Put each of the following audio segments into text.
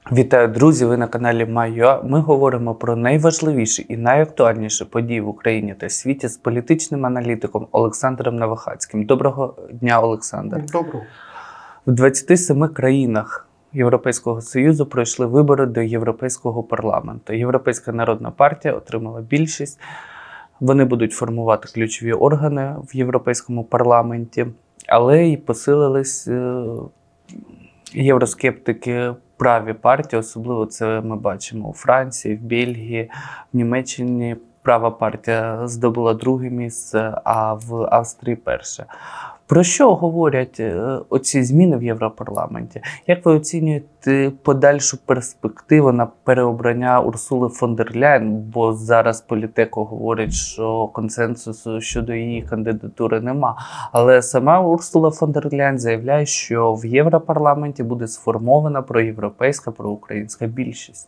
Вітаю, друзі! Ви на каналі Майо. Ми говоримо про найважливіші і найактуальніші події в Україні та світі з політичним аналітиком Олександром Новохацьким. Доброго дня, Олександр! Доброго. В 27 країнах Європейського Союзу пройшли вибори до Європейського парламенту. Європейська народна партія отримала більшість. Вони будуть формувати ключові органи в Європейському парламенті, але й посилились євроскептики, праві партії, особливо це ми бачимо у Франції, в Бельгії, в Німеччині права партія здобула друге місце, а в Австрії перше. Про що говорять оці зміни в Європарламенті? Як ви оцінюєте подальшу перспективу на переобрання Урсули фон дер Ляєн? Бо зараз Політеко говорить, що консенсусу щодо її кандидатури нема. Але сама Урсула фон дер Ляєн заявляє, що в Європарламенті буде сформована проєвропейська, проукраїнська більшість.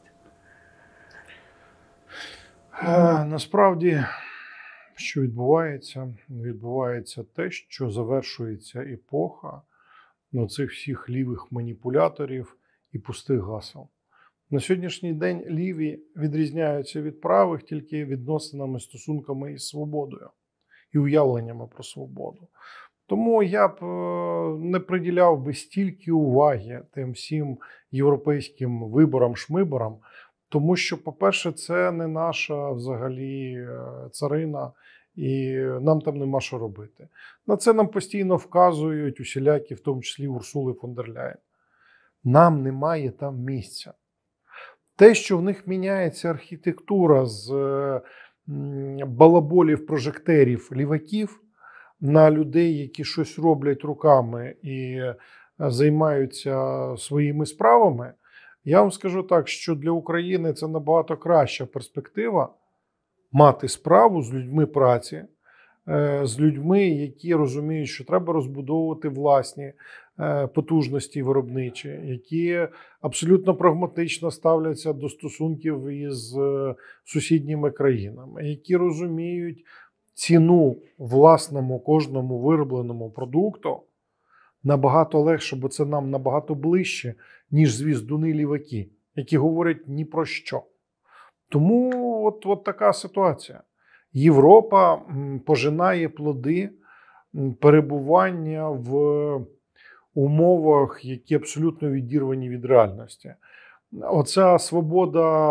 Насправді, що відбувається? Відбувається те, що завершується епоха цих всіх лівих маніпуляторів і пустих гасел. На сьогоднішній день ліві відрізняються від правих тільки відносинами, стосунками із свободою і уявленнями про свободу. Тому я б не приділяв би стільки уваги тим всім європейським виборам-шмиборам, тому що, по-перше, це не наша взагалі царина, і нам там нема що робити. На це нам постійно вказують усілякі, в тому числі Урсули фон дер Ляєн. Нам немає там місця. Те, що в них міняється архітектура з балаболів, прожекторів, ліваків на людей, які щось роблять руками і займаються своїми справами, я вам скажу так, що для України це набагато краща перспектива мати справу з людьми праці, з людьми, які розуміють, що треба розбудовувати власні потужності виробничі, які абсолютно прагматично ставляться до стосунків із сусідніми країнами, які розуміють ціну власному кожному виробленому продукту набагато легше, бо це нам набагато ближче, ніж звіздуни ліваки, які говорять ні про що. Тому от така ситуація. Європа пожинає плоди перебування в умовах, які абсолютно відірвані від реальності. Оця свобода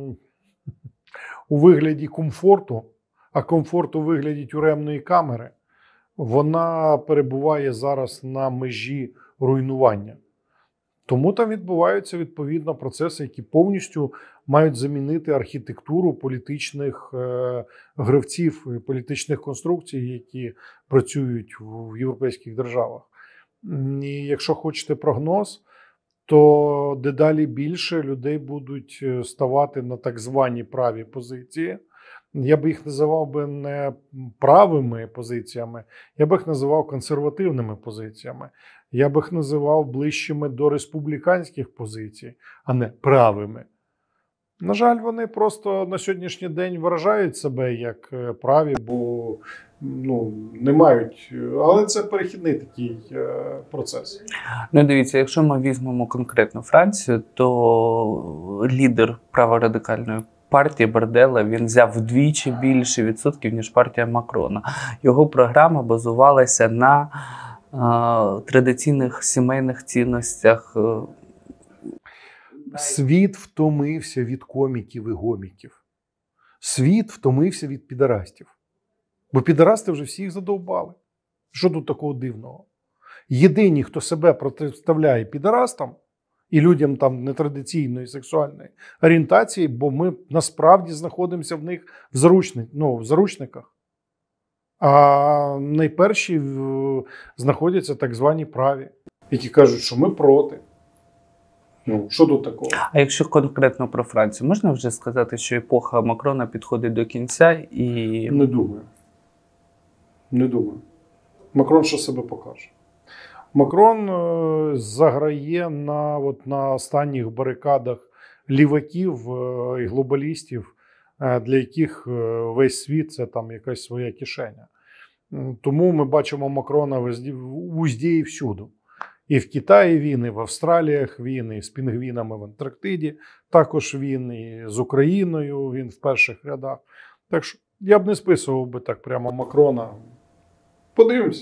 у вигляді комфорту, а комфорт у вигляді тюремної камери, вона перебуває зараз на межі руйнування. Тому там відбуваються, відповідно, процеси, які повністю мають замінити архітектуру політичних гравців, політичних конструкцій, які працюють в європейських державах. І якщо хочете прогноз, то дедалі більше людей будуть ставати на так звані праві позиції. Я би їх називав би не правими позиціями, я би їх називав консервативними позиціями. Я би їх називав ближчими до республіканських позицій, а не правими. На жаль, вони просто на сьогоднішній день виражають себе як праві, бо не мають, але це перехідний такий процес. Дивіться, якщо ми візьмемо конкретно Францію, то лідер праворадикальної партії Борделла, він взяв вдвічі більше відсотків, ніж партія Макрона. Його програма базувалася на традиційних сімейних цінностях. Світ втомився від коміків і гоміків. Світ втомився від підарастів. Бо підарасти вже всіх задовбали. Що тут такого дивного? Єдині, хто себе протиставляє підарастам, і людям там нетрадиційної сексуальної орієнтації, бо ми насправді знаходимося в них в заручниках. А найперші знаходяться так звані праві, які кажуть, що ми проти. Що тут такого? А якщо конкретно про Францію, можна вже сказати, що епоха Макрона підходить до кінця і... Не думаю. Макрон що себе покаже. Макрон заграє на останніх барикадах ліваків і глобалістів, для яких весь світ – це там якась своя кишеня. Тому ми бачимо Макрона везде і всюди. І в Китаї він, і в Австраліях він, і з пінгвінами в Антарктиді також він, і з Україною він в перших рядах. Так що я б не списував би так прямо Макрона. Подивимося.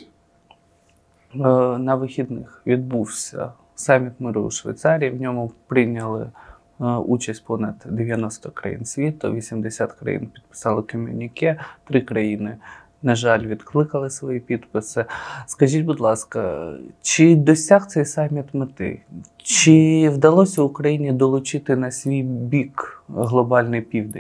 На вихідних відбувся саміт миру у Швейцарії. В ньому прийняли участь понад 90 країн світу, 80 країн підписали комюніке, 3 країни, на жаль, відкликали свої підписи. Скажіть, будь ласка, чи досяг цей саміт мети? Чи вдалося Україні долучити на свій бік глобальний південь?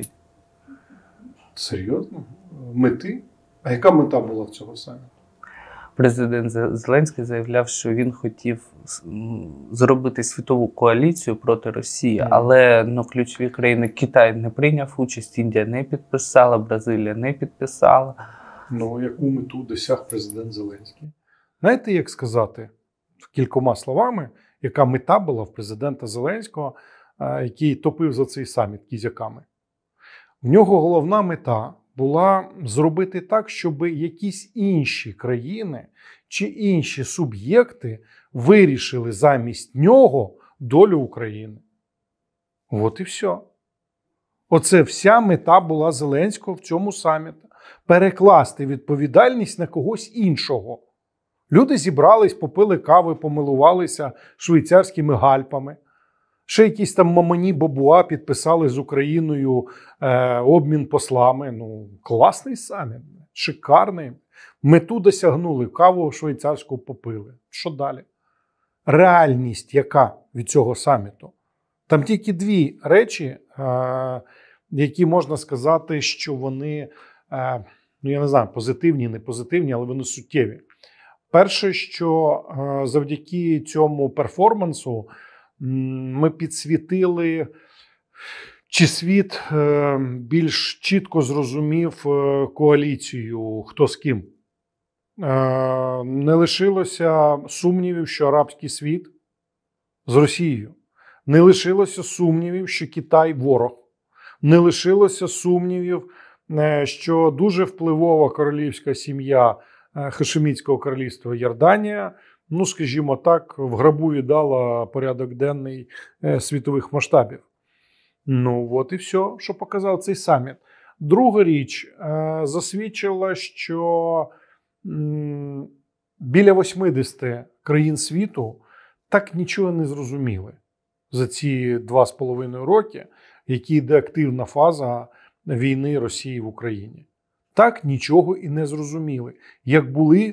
Серйозно? Мети? А яка мета була в цього саміту? Президент Зеленський заявляв, що він хотів зробити світову коаліцію проти Росії, але ключові країни, Китай не прийняв участь, Індія не підписала, Бразилія не підписала. Яку мету досяг президент Зеленський? Знаєте, як сказати кількома словами, яка мета була в президента Зеленського, який топив за цей саміт кізяками? В нього головна мета була зробити так, щоб якісь інші країни чи інші суб'єкти вирішили замість нього долю України. От і все. Оце вся мета була Зеленського в цьому саміті. Перекласти відповідальність на когось іншого. Люди зібрались, попили кави, помилувалися швейцарськими гальпами. Ще якісь там мамані бабуа підписали з Україною обмін послами. Класний саміт, шикарний. Мету досягнули, каву швейцарську попили. Що далі? Реальність яка від цього саміту? Там тільки 2 речі, які можна сказати, що вони, я не знаю, позитивні, не позитивні, але вони суттєві. Перше, що завдяки цьому перформансу ми підсвітили, чи світ більш чітко зрозумів коаліцію, хто з ким. Не лишилося сумнівів, що арабський світ з Росією. Не лишилося сумнівів, що Китай – ворог. Не лишилося сумнівів, що дуже впливова королівська сім'я Хашемітського королівства Йорданія, скажімо так, в грабу віддала порядок денний світових масштабів. От і все, що показав цей саміт. Друга річ, засвідчила, що біля 80 країн світу так нічого не зрозуміли за ці 2,5 роки, які йде активна фаза війни Росії в Україні. Так нічого і не зрозуміли. Як були,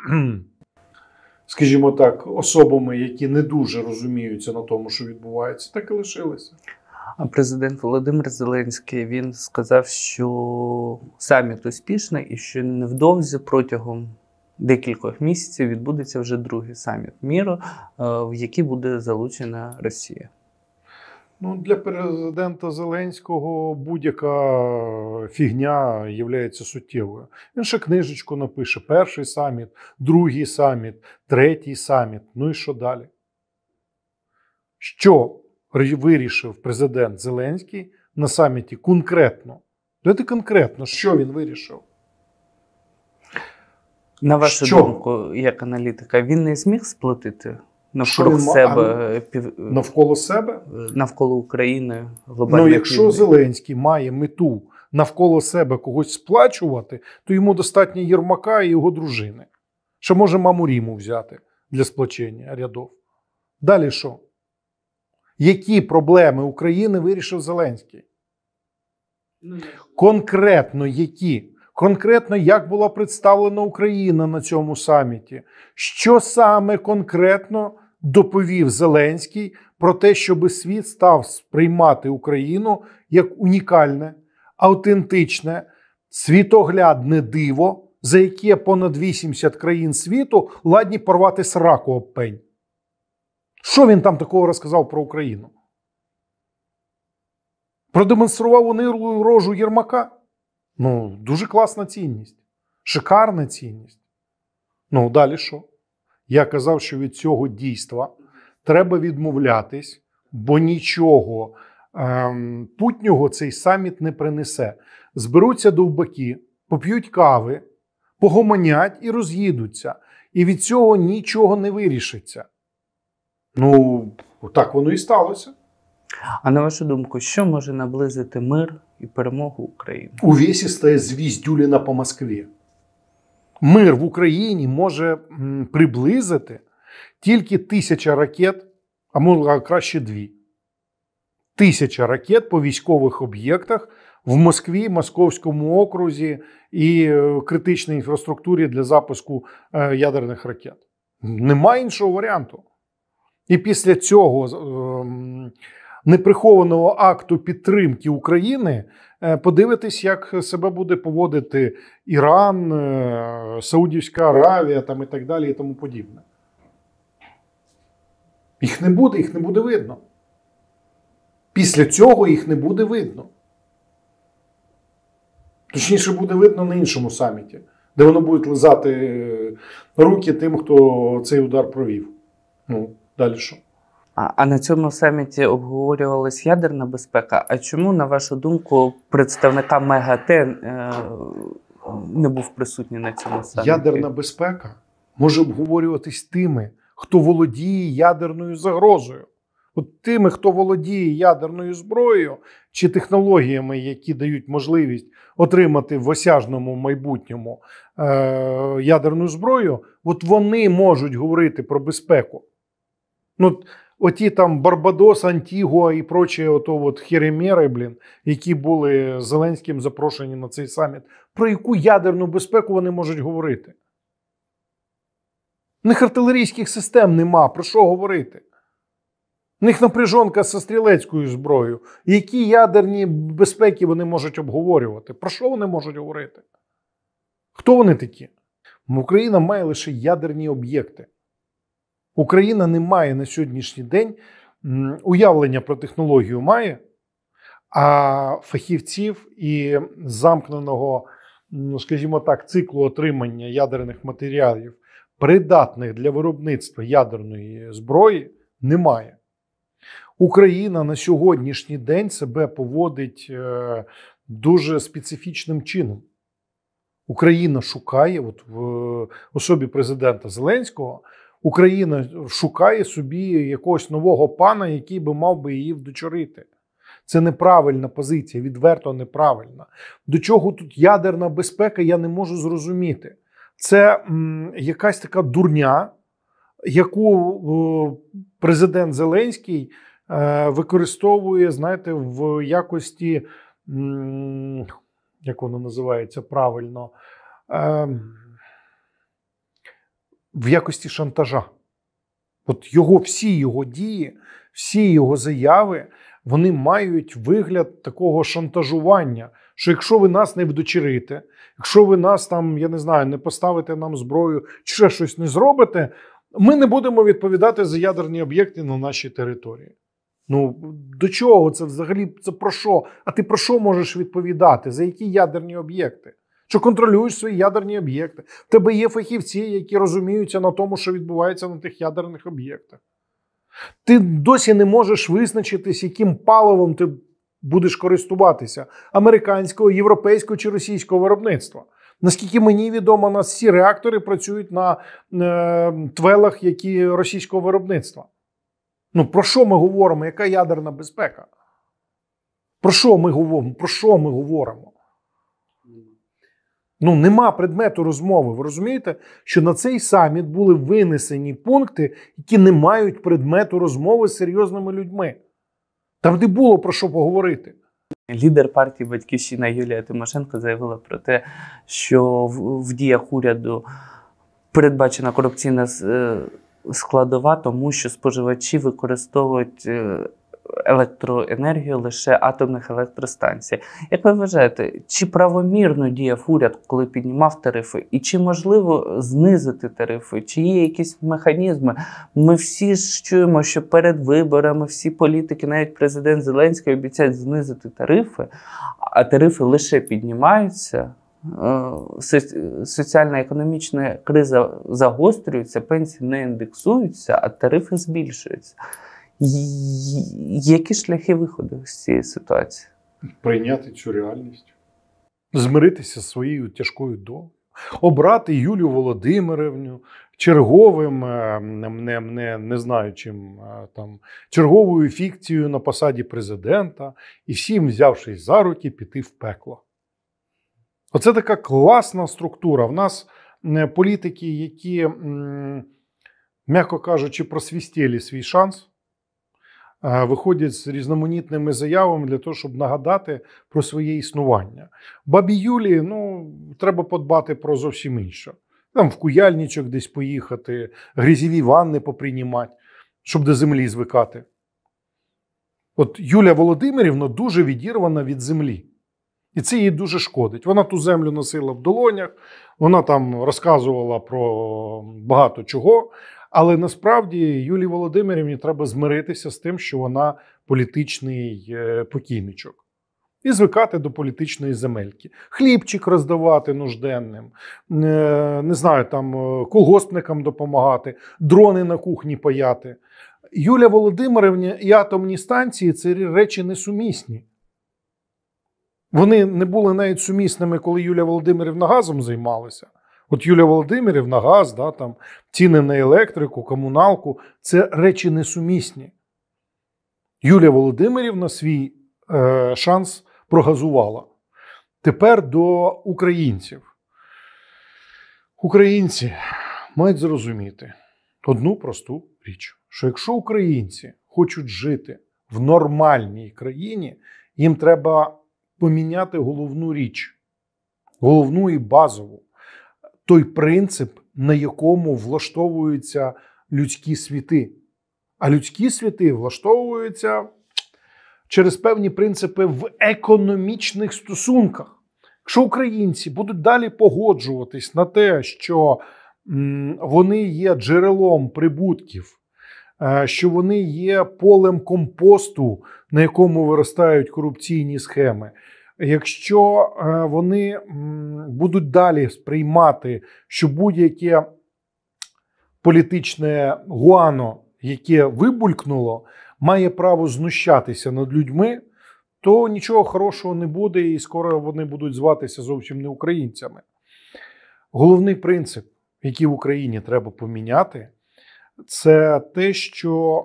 скажімо так, особами, які не дуже розуміються на тому, що відбувається, так і лишилися. А президент Володимир Зеленський, він сказав, що саміт успішний і що невдовзі протягом декількох місяців відбудеться вже другий саміт миру, в який буде залучена Росія. Для президента Зеленського будь-яка фігня є суттєвою. Він ще книжечку напише: перший саміт, другий саміт, третій саміт. І що далі? Що вирішив президент Зеленський на саміті конкретно? Давайте конкретно, що він вирішив? На вашу думку, як аналітика, він не зміг сплотити навколо себе? Навколо себе? Навколо України глобальний якщо південь. Зеленський має мету навколо себе когось сплачувати, то йому достатньо Єрмака і його дружини. Ще може маму Ріму взяти для сплочення рядов. Далі що? Які проблеми України вирішив Зеленський? Конкретно які? Конкретно, як була представлена Україна на цьому саміті? Що саме конкретно доповів Зеленський про те, щоб світ став сприймати Україну як унікальне, автентичне, світоглядне диво, за яке понад 80 країн світу ладні порвати сраку об пень? Що він там такого розказав про Україну? Продемонстрував унилу рожу Єрмака? Дуже класна цінність. Шикарна цінність. Далі що? Я казав, що від цього дійства треба відмовлятись, бо нічого путнього цей саміт не принесе. Зберуться довбаки, поп'ють кави, погомонять і роз'їдуться. І від цього нічого не вирішиться. Ну, так воно і сталося. А на вашу думку, що може наблизити мир і перемогу України? Увесистая звіздюліна по Москві. Мир в Україні може приблизити тільки 1000 ракет, а може краще 2. 1000 ракет по військових об'єктах в Москві, Московському окрузі і критичній інфраструктурі для запуску ядерних ракет. Немає іншого варіанту. І після цього неприхованого акту підтримки України подивитись, як себе буде поводити Іран, Саудівська Аравія там, і так далі і тому подібне. Їх не буде видно. Після цього їх не буде видно. Точніше, буде видно на іншому саміті, де воно будуть лизати руки тим, хто цей удар провів. Ну, далі що? А на цьому саміті обговорювалась ядерна безпека. А чому, на вашу думку, представника МАГАТЕ не був присутній на цьому саміті? Ядерна безпека може обговорюватись тими, хто володіє ядерною загрозою. От тими, хто володіє ядерною зброєю чи технологіями, які дають можливість отримати в осяжному майбутньому ядерну зброю, от вони можуть говорити про безпеку. Ну, оті там Барбадос, Антігуа і прочі херемери, які були Зеленським запрошені на цей саміт, про яку ядерну безпеку вони можуть говорити? У них артилерійських систем нема, про що говорити? У них напряжонка зі стрілецькою зброєю. Які ядерні безпеки вони можуть обговорювати? Про що вони можуть говорити? Хто вони такі? Україна має лише ядерні об'єкти. Україна не має на сьогоднішній день уявлення про технологію має, а фахівців і замкненого, скажімо так, циклу отримання ядерних матеріалів, придатних для виробництва ядерної зброї, немає. Україна на сьогоднішній день себе поводить дуже специфічним чином. Україна шукає, от в особі президента Зеленського, Україна шукає собі якогось нового пана, який би мав би її вдочерити. Це неправильна позиція, відверто неправильна. До чого тут ядерна безпека, я не можу зрозуміти. Це якась така дурня, яку президент Зеленський використовує, знаєте, в якості, як воно називається правильно, в якості шантажа. От всі його дії, всі його заяви, вони мають вигляд такого шантажування, що якщо ви нас не вдочерите, якщо ви нас там, я не знаю, не поставите нам зброю, чи ще щось не зробите, ми не будемо відповідати за ядерні об'єкти на нашій території. Ну, до чого це взагалі, це про що? А ти про що можеш відповідати? За які ядерні об'єкти? Що контролюєш свої ядерні об'єкти? В тебе є фахівці, які розуміються на тому, що відбувається на тих ядерних об'єктах. Ти досі не можеш визначитись, яким паливом ти будеш користуватися. Американського, європейського чи російського виробництва. Наскільки мені відомо, у нас всі реактори працюють на твелах, які російського виробництва. Ну, про що ми говоримо? Яка ядерна безпека? Про що ми говоримо? Про що ми говоримо? Ну, нема предмету розмови. Ви розумієте, що на цей саміт були винесені пункти, які не мають предмету розмови з серйозними людьми. Там не було про що поговорити. Лідер партії «Батьківщина» Юлія Тимошенко заявила про те, що в діях уряду передбачена корупційна складова, тому що споживачі використовують електроенергію лише атомних електростанцій. Як ви вважаєте, чи правомірно діяв уряд, коли піднімав тарифи? І чи можливо знизити тарифи? Чи є якісь механізми? Ми всі ж чуємо, що перед виборами всі політики, навіть президент Зеленський, обіцяють знизити тарифи, а тарифи лише піднімаються. Соціально-економічна криза загострюється, пенсії не індексуються, а тарифи збільшуються. Які шляхи виходу з цієї ситуації? Прийняти цю реальність. Змиритися зі своєю тяжкою долею. Обрати Юлію Володимирівну черговим, не знаю чим, там, черговою фікцією на посаді президента і всім, взявшись за руки, піти в пекло. Оце така класна структура. В нас політики, які, м'яко кажучи, просвістєлі свій шанс, виходять з різноманітними заявами для того, щоб нагадати про своє існування. Бабі Юлі, треба подбати про зовсім інше. Там в Куяльничок десь поїхати, грязьові ванни поприймати, щоб до землі звикати. От Юлія Володимирівна дуже відірвана від землі. І це їй дуже шкодить. Вона ту землю носила в долонях, вона там розказувала про багато чого, але насправді Юлії Володимирівні треба змиритися з тим, що вона політичний покійничок. І звикати до політичної земельки. Хлібчик роздавати нужденним, не знаю, там колгоспникам допомагати, дрони на кухні паяти. Юлія Володимирівна і атомні станції – це речі несумісні. Вони не були навіть сумісними, коли Юлія Володимирівна газом займалася. От Юлія Володимирівна, газ, там, ціни на електрику, комуналку – це речі несумісні. Юлія Володимирівна свій шанс прогазувала. Тепер до українців. Українці мають зрозуміти одну просту річ, що якщо українці хочуть жити в нормальній країні, їм треба поміняти головну річ, головну і базову, той принцип, на якому влаштовуються людські світи. А людські світи влаштовуються через певні принципи в економічних стосунках. Якщо українці будуть далі погоджуватись на те, що вони є джерелом прибутків, що вони є полем компосту, на якому виростають корупційні схеми, якщо вони будуть далі сприймати, що будь-яке політичне гуано, яке вибулькнуло, має право знущатися над людьми, то нічого хорошого не буде і скоро вони будуть зватися зовсім не українцями. Головний принцип, який в Україні треба поміняти, це те, що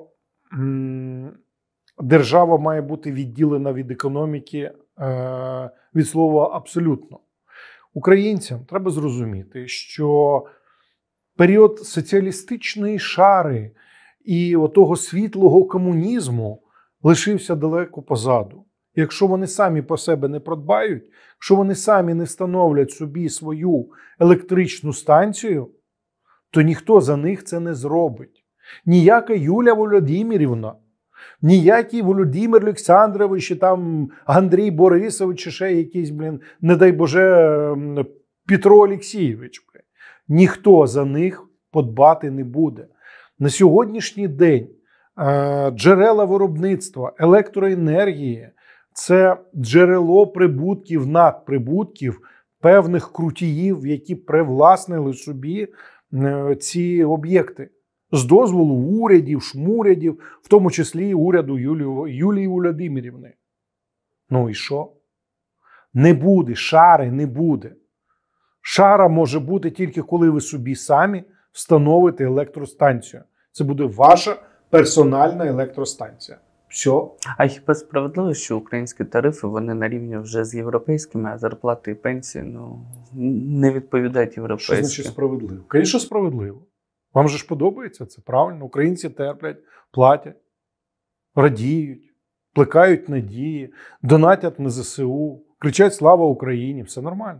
держава має бути відділена від економіки від слова абсолютно. Українцям треба зрозуміти, що період соціалістичної шари і отого світлого комунізму лишився далеко позаду. Якщо вони самі по себе не продбають, якщо вони самі не встановлять собі свою електричну станцію, то ніхто за них це не зробить. Ніяка Юлія Володимирівна, ніякий Володимир Олександрович, чи там Андрій Борисович, чи ще якийсь, не дай Боже, Петро Олексійович. Ніхто за них подбати не буде. На сьогоднішній день джерела виробництва електроенергії – це джерело прибутків, надприбутків певних крутіїв, які привласнили собі ці об'єкти. З дозволу урядів, шмурядів, в тому числі і уряду Юлії Володимирівни. Ну і що? Не буде, шари не буде. Шара може бути тільки коли ви собі самі встановите електростанцію. Це буде ваша персональна електростанція. Все. А хіба справедливо, що українські тарифи, вони на рівні вже з європейськими, а зарплати і пенсії не відповідають європейським? Що значить справедливо? Звісно, справедливо. Вам же ж подобається це, правильно? Українці терплять, платять, радіють, плекають надії, донатять на ЗСУ, кричать «Слава Україні!» Все нормально.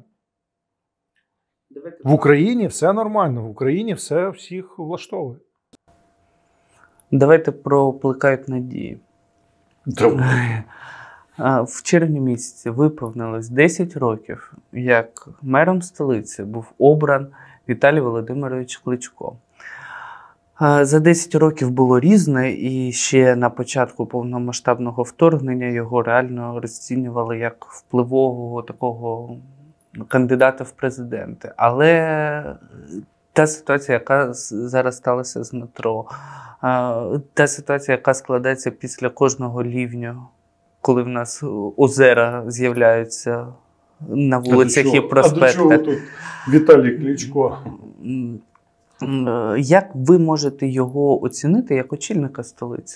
В Україні все нормально, в Україні все всіх влаштовує. Давайте про плекають надії. В червні місяці виповнилось 10 років, як мером столиці був обран Віталій Володимирович Кличко. За 10 років було різне, і ще на початку повномасштабного вторгнення його реально розцінювали як впливового такого кандидата в президенти. Але та ситуація, яка зараз сталася з метро, та ситуація, яка складається після кожного лівню, коли в нас озера з'являються на вулицях і проспектах. А до чого тут Віталій Кличко? Як ви можете його оцінити як очільника столиці?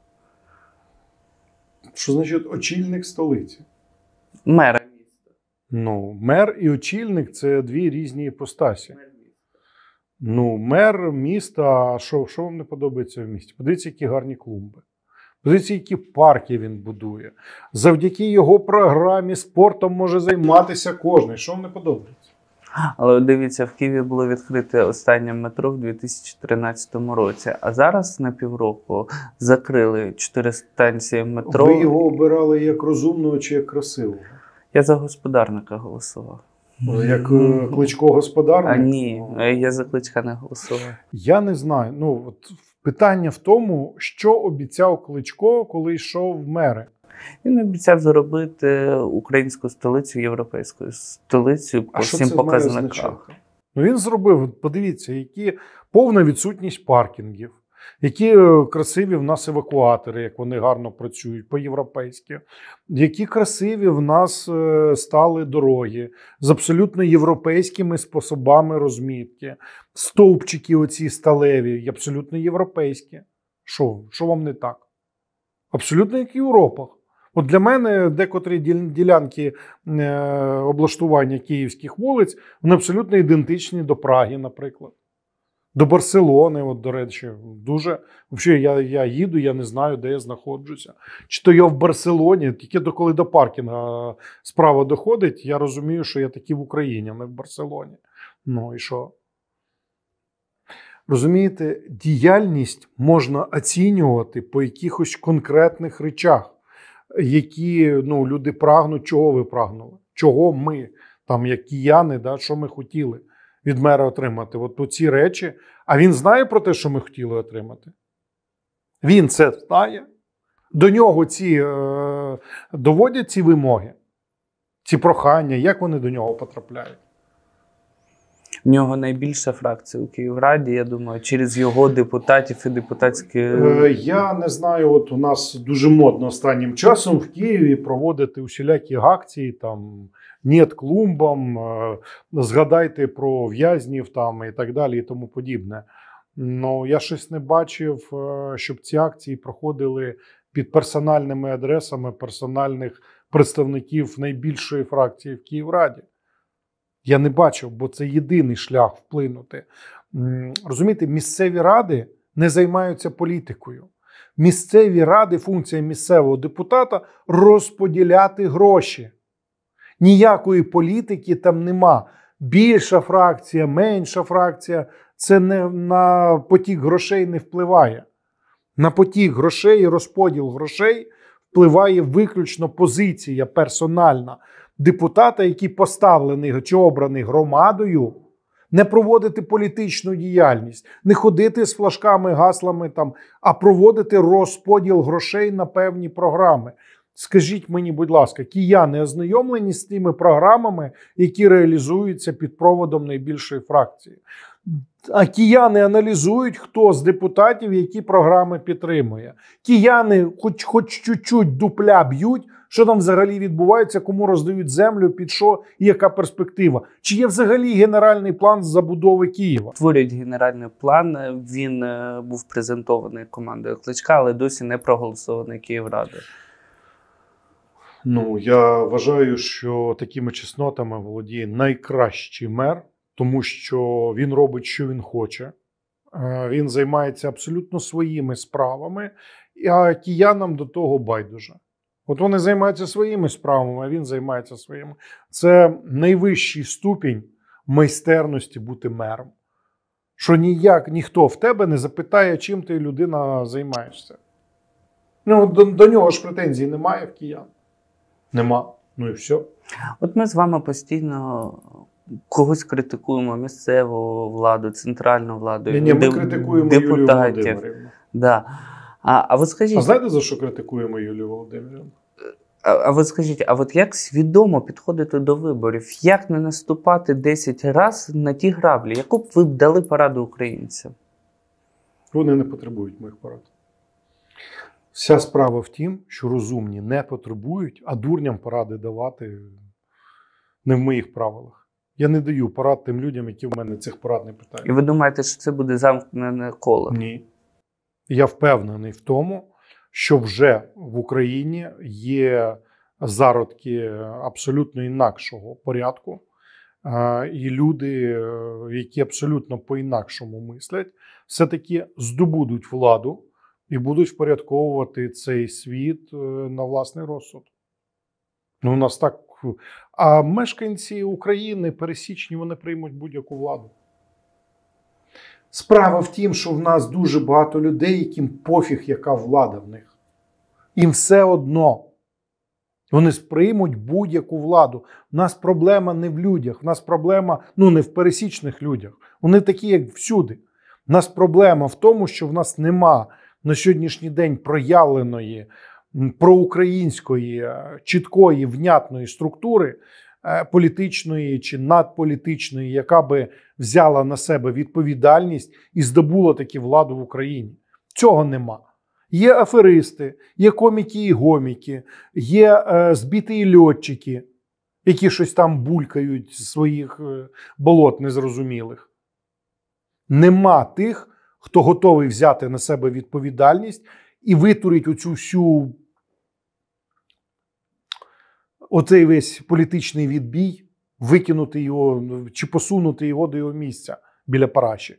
Що значить очільник столиці? Мера міста. Ну, мер і очільник – це дві різні іпостасі. Ну, мер міста, що вам не подобається в місті? Подивіться, які гарні клумби. Подивіться, які парки він будує. Завдяки його програмі спортом може займатися кожен. Що вам не подобається? Але дивіться, в Києві було відкрите останнє метро в 2013 році, а зараз на півроку закрили 4 станції метро. Ви його обирали як розумного чи як красивого? Я за господарника голосував. Як Кличко господарник? А ні, я за Кличка не голосував. Я не знаю. Ну, от питання в тому, що обіцяв Кличко, коли йшов в мери. Він обіцяв зробити українську столицю європейською столицею по всім показникам. Ну, він зробив, подивіться, які повна відсутність паркінгів, які красиві в нас евакуатори, як вони гарно працюють по-європейськи, які красиві в нас стали дороги з абсолютно європейськими способами розмітки, стовпчики оці сталеві, абсолютно європейські. Що вам не так? Абсолютно як в Європах. От для мене декотрі ділянки облаштування київських вулиць, вони абсолютно ідентичні до Праги, наприклад. До Барселони, от, до речі, дуже. Взагалі, я їду, я не знаю, де я знаходжуся. Чи то я в Барселоні, тільки коли до паркінга справа доходить, я розумію, що я таки в Україні, а не в Барселоні. Ну і що? Розумієте, діяльність можна оцінювати по якихось конкретних речах, які люди прагнуть. Чого ви прагнули? Чого ми, там, як кияни, що ми хотіли від мера отримати? От ці речі. А він знає про те, що ми хотіли отримати? Він це знає? До нього доводять ці вимоги, ці прохання, як вони до нього потрапляють? В нього найбільша фракція у Київраді, я думаю, через його депутатів і депутатські... Я не знаю, от у нас дуже модно останнім часом в Києві проводити усілякі акції, там, «Нєт клумбам», згадайте про в'язнів там і так далі і тому подібне. Ну, я щось не бачив, щоб ці акції проходили під персональними адресами персональних представників найбільшої фракції в Київраді. Я не бачив, бо це єдиний шлях вплинути. Розумієте, місцеві ради не займаються політикою. Місцеві ради, функція місцевого депутата – розподіляти гроші. Ніякої політики там нема. Більша фракція, менша фракція – це не на потік грошей не впливає. На потік грошей і розподіл грошей впливає виключно позиція персональна депутата, який поставлений чи обраний громадою, не проводити політичну діяльність, не ходити з флажками, гаслами, там, а проводити розподіл грошей на певні програми. Скажіть мені, будь ласка, кияни ознайомлені з тими програмами, які реалізуються під проводом найбільшої фракції? А кияни аналізують, хто з депутатів які програми підтримує. Кияни хоч чуть-чуть дупля б'ють, що там взагалі відбувається, кому роздають землю, під що і яка перспектива. Чи є взагалі генеральний план забудови Києва? Творять генеральний план, він був презентований командою Кличка, але досі не проголосований Київрадою. Ну, я вважаю, що такими чеснотами володіє найкращий мер, тому що він робить, що він хоче. Він займається абсолютно своїми справами, а киянам до того байдуже. От вони займаються своїми справами, а він займається своїми. Це найвищий ступінь майстерності бути мером. Що ніхто в тебе не запитає, чим ти, людина, займаєшся. Ну, до нього ж претензій немає в киян. Нема. Ну і все. От ми з вами постійно когось критикуємо, місцеву владу, центральну владу, Ні, ми критикуємо Юлію Володимирівну. Да. А ви скажіть... А знаєте, за що критикуємо Юлію Володимирівну? А ви скажіть, а от як свідомо підходити до виборів? Як не наступати 10 разів на ті граблі? Яку б ви б дали пораду українцям? Вони не потребують моїх порад. Вся справа в тім, що розумні не потребують, а дурням поради давати не в моїх правилах. Я не даю порад тим людям, які в мене цих порад не питають. І ви думаєте, що це буде замкнене коло? Ні. Я впевнений в тому, що вже в Україні є зародки абсолютно інакшого порядку. І люди, які абсолютно по-інакшому мислять, все-таки здобудуть владу і будуть впорядковувати цей світ на власний розсуд. Ну, у нас так. А мешканці України пересічні, вони приймуть будь-яку владу. Справа в тім, що в нас дуже багато людей, яким пофіг, яка влада в них. Їм все одно. Вони сприймуть будь-яку владу. У нас проблема не в людях, у нас проблема, не в пересічних людях. Вони такі, як всюди. У нас проблема в тому, що в нас нема на сьогоднішній день проявленої проукраїнської, чіткої, внятної структури політичної чи надполітичної, яка би взяла на себе відповідальність і здобула таки владу в Україні. Цього нема. Є аферисти, є коміки і гоміки, є збиті льотчики, які щось там булькають з своїх болот незрозумілих. Нема тих, хто готовий взяти на себе відповідальність і витурить оцей весь політичний відбій, викинути його чи посунути його до його місця біля параші.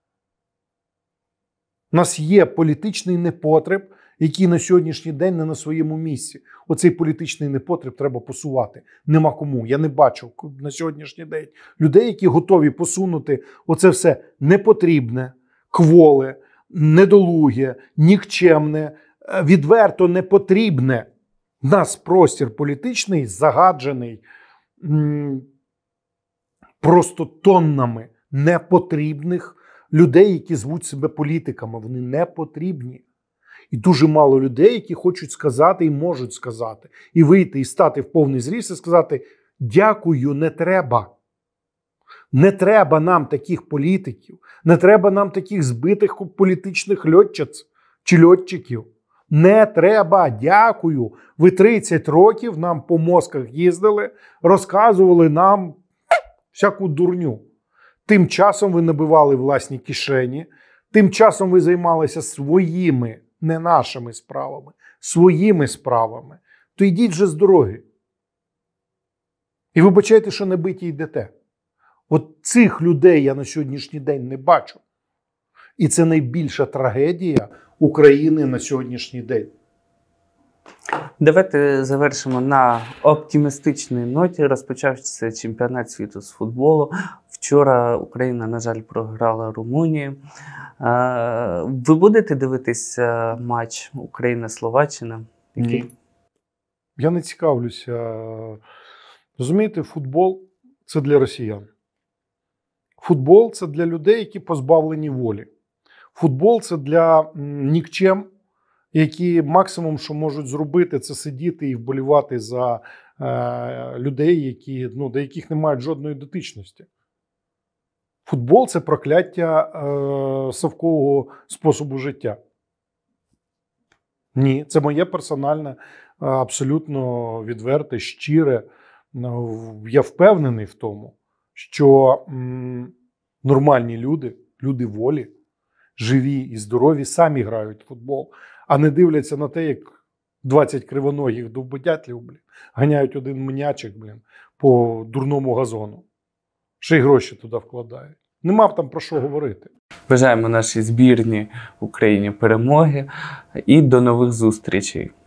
У нас є політичний непотреб, який на сьогоднішній день не на своєму місці. Оцей політичний непотреб треба посувати. Нема кому. Я не бачу на сьогоднішній день людей, які готові посунути оце все непотрібне, кволе, недолуге, нікчемне, відверто непотрібне. У нас простір політичний загаджений просто тоннами непотрібних людей, які звуть себе політиками. Вони не потрібні. І дуже мало людей, які хочуть сказати і можуть сказати. І вийти, і стати в повний зріст і сказати: дякую, не треба. Не треба нам таких політиків. Не треба нам таких збитих політичних льотчиць чи льотчиків. Не треба, дякую. Ви 30 років нам по мозках їздили, розказували нам всяку дурню. Тим часом ви набивали власні кишені, тим часом ви займалися своїми, не нашими справами, своїми справами. То йдіть вже з дороги. І вибачайте, що не биті йдете. От цих людей я на сьогоднішній день не бачу. І це найбільша трагедія України на сьогоднішній день. Давайте завершимо на оптимістичній ноті. Розпочався чемпіонат світу з футболу. Вчора Україна, на жаль, програла Румунії. Ви будете дивитися матч Україна-Словаччина? Ні. Я не цікавлюся. Розумієте, футбол – це для росіян. Футбол – це для людей, які позбавлені волі. Футбол – це для нікчем, які максимум, що можуть зробити, це сидіти і вболівати за людей, до яких не мають жодної дотичності. Футбол – це прокляття совкового способу життя. Ні, це моє персональне, абсолютно відверте, щире. Я впевнений в тому, що нормальні люди, люди волі, живі і здорові, самі грають в футбол, а не дивляться на те, як 20 кривоногих довбодятлів, ганяють один м'ячик, по дурному газону. Ще й гроші туди вкладають. Нема б там про що говорити. Бажаємо нашій збірній Україні перемоги і до нових зустрічей.